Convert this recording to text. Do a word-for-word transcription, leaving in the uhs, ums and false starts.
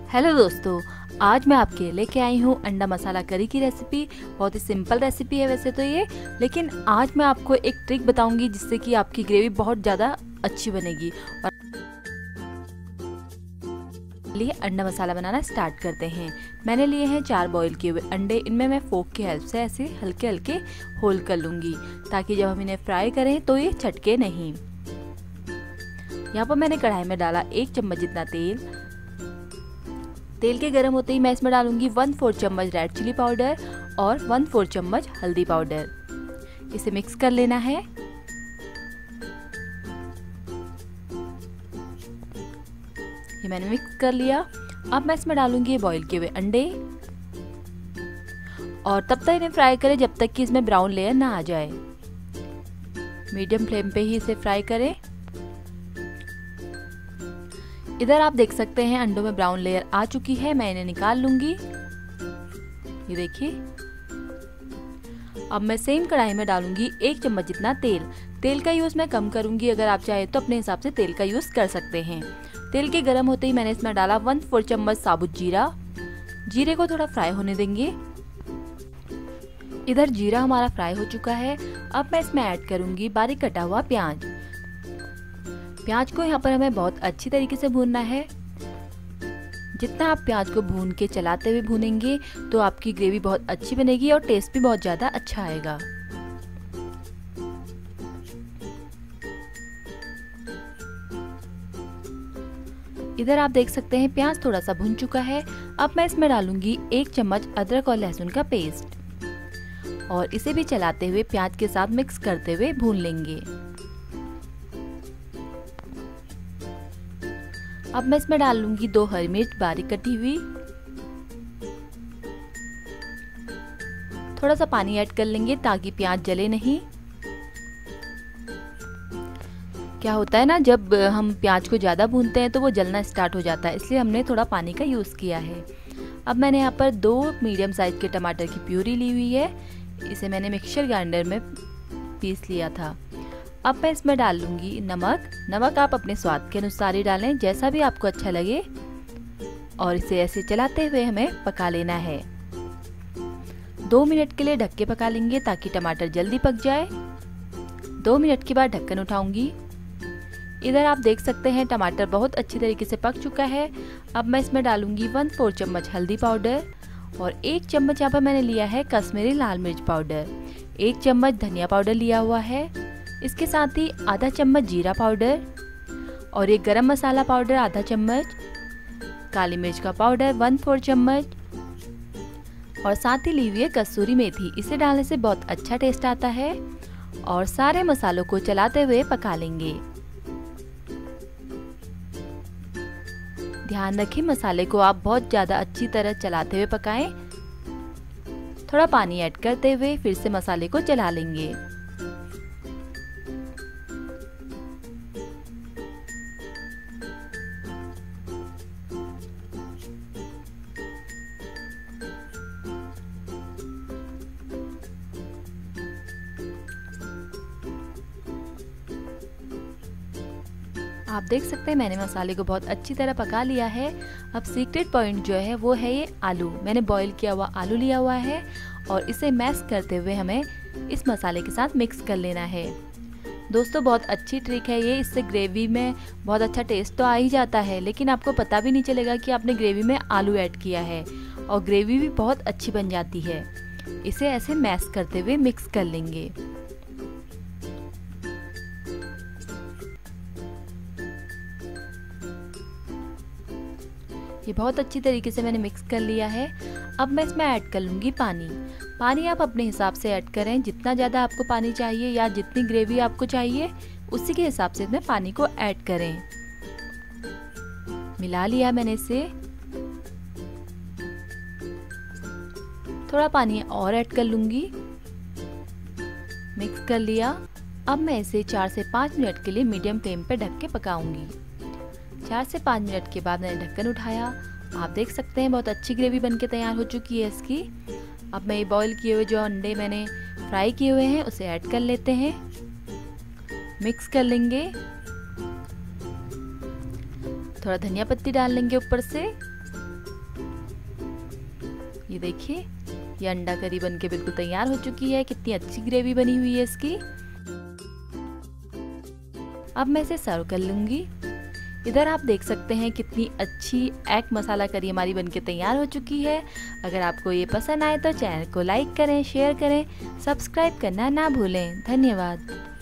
Hello दोस्तों, आज मैं आपके लिए लेके आई हूँ अंडा मसाला करी की रेसिपी। बहुत ही सिंपल रेसिपी है वैसे तो ये, लेकिन आज मैं आपको एक ट्रिक बताऊंगी जिससे कि आपकी ग्रेवी बहुत ज़्यादा अच्छी बनेगी। और लिए अंडा मसाला बनाना स्टार्ट करते हैं। मैंने लिए हैं चार बॉईल किए हुए अंडे। इनमें मैं फोक की हेल्प से ऐसे हल्के हल्के होल कर लूँगी ताकि जब हम इन्हें फ्राई करें तो ये चटके नहीं। यहाँ पर मैंने कढ़ाई में डाला एक चम्मच जितना तेल। तेल के गर्म होते ही मैं इसमें डालूंगी वन फोर चम्मच रेड चिली पाउडर और वन फोर चम्मच हल्दी पाउडर। इसे मिक्स कर लेना है। ये मैंने मिक्स कर लिया। अब मैं इसमें डालूंगी बॉईल किए हुए अंडे और तब तक इन्हें फ्राई करें जब तक कि इसमें ब्राउन लेयर ना आ जाए। मीडियम फ्लेम पे ही इसे फ्राई करें। इधर आप देख सकते हैं अंडों में ब्राउन लेयर आ चुकी है। मैं इन्हें निकाल लूंगी। ये देखिए। अब मैं सेम कढ़ाई में डालूंगी एक चम्मच जितना तेल। तेल का यूज मैं कम करूंगी, अगर आप चाहे तो अपने हिसाब से तेल का यूज कर सकते हैं। तेल के गर्म होते ही मैंने इसमें डाला वन फोर चम्मच साबुत जीरा। जीरे को थोड़ा फ्राई होने देंगे। इधर जीरा हमारा फ्राई हो चुका है। अब मैं इसमें ऐड करूंगी बारीक कटा हुआ प्याज। प्याज को यहाँ पर हमें बहुत अच्छी तरीके से भूनना है। जितना आप प्याज को भून के चलाते हुए भूनेंगे तो आपकी ग्रेवी बहुत अच्छी बनेगी और टेस्ट भी बहुत ज़्यादा अच्छा आएगा। इधर आप देख सकते हैं प्याज थोड़ा सा भुन चुका है। अब मैं इसमें डालूंगी एक चम्मच अदरक और लहसुन का पेस्ट और इसे भी चलाते हुए प्याज के साथ मिक्स करते हुए भून लेंगे। अब मैं इसमें डाल लूंगी दो हरी मिर्च बारीक कटी हुई। थोड़ा सा पानी ऐड कर लेंगे ताकि प्याज जले नहीं। क्या होता है ना, जब हम प्याज को ज़्यादा भूनते हैं तो वो जलना स्टार्ट हो जाता है, इसलिए हमने थोड़ा पानी का यूज़ किया है। अब मैंने यहाँ पर दो मीडियम साइज के टमाटर की प्यूरी ली हुई है। इसे मैंने मिक्सचर ग्राइंडर में पीस लिया था। अब मैं इसमें डाल लूंगी नमक। नमक आप अपने स्वाद के अनुसार ही डालें, जैसा भी आपको अच्छा लगे। और इसे ऐसे चलाते हुए हमें पका लेना है। दो मिनट के लिए ढक के पका लेंगे ताकि टमाटर जल्दी पक जाए। दो मिनट के बाद ढक्कन उठाऊंगी। इधर आप देख सकते हैं टमाटर बहुत अच्छी तरीके से पक चुका है। अब मैं इसमें डालूंगी वन फोर चम्मच हल्दी पाउडर और एक चम्मच यहाँ पर मैंने लिया है कश्मीरी लाल मिर्च पाउडर। एक चम्मच धनिया पाउडर लिया हुआ है। इसके साथ ही आधा चम्मच जीरा पाउडर और एक गरम मसाला पाउडर आधा चम्मच, काली मिर्च का पाउडर वन फोर चम्मच और साथ ही ली हुई है कसूरी मेथी। इसे डालने से बहुत अच्छा टेस्ट आता है। और सारे मसालों को चलाते हुए पका लेंगे। ध्यान रखें मसाले को आप बहुत ज़्यादा अच्छी तरह चलाते हुए पकाएं। थोड़ा पानी ऐड करते हुए फिर से मसाले को चला लेंगे। आप देख सकते हैं मैंने मसाले को बहुत अच्छी तरह पका लिया है। अब सीक्रेट पॉइंट जो है वो है ये आलू। मैंने बॉईल किया हुआ आलू लिया हुआ है और इसे मैश करते हुए हमें इस मसाले के साथ मिक्स कर लेना है। दोस्तों बहुत अच्छी ट्रिक है ये। इससे ग्रेवी में बहुत अच्छा टेस्ट तो आ ही जाता है, लेकिन आपको पता भी नहीं चलेगा कि आपने ग्रेवी में आलू ऐड किया है और ग्रेवी भी बहुत अच्छी बन जाती है। इसे ऐसे मैश करते हुए मिक्स कर लेंगे। ये बहुत अच्छी तरीके से मैंने मिक्स कर लिया है। अब मैं इसमें ऐड कर लूँगी पानी। पानी आप अपने हिसाब से ऐड करें। जितना ज़्यादा आपको पानी चाहिए या जितनी ग्रेवी आपको चाहिए उसी के हिसाब से इसमें पानी को ऐड करें। मिला लिया मैंने इसे। थोड़ा पानी और ऐड कर लूँगी। मिक्स कर लिया। अब मैं इसे चार से पाँच मिनट के लिए मीडियम फ्लेम पे ढक के पकाऊंगी। चार से पाँच मिनट के बाद मैंने ढक्कन उठाया। आप देख सकते हैं बहुत अच्छी ग्रेवी बनके तैयार हो चुकी है इसकी। अब मैं ये बॉईल किए हुए जो अंडे मैंने फ्राई किए हुए हैं उसे ऐड कर लेते हैं। मिक्स कर लेंगे। थोड़ा धनिया पत्ती डाल लेंगे ऊपर से ये देखिए, ये अंडा करी बन के बिल्कुल तैयार हो चुकी है। कितनी अच्छी ग्रेवी बनी हुई है इसकी। अब मैं इसे सर्व कर लूँगी। इधर आप देख सकते हैं कितनी अच्छी एग मसाला करी हमारी बनके तैयार हो चुकी है। अगर आपको ये पसंद आए तो चैनल को लाइक करें, शेयर करें, सब्सक्राइब करना ना भूलें। धन्यवाद।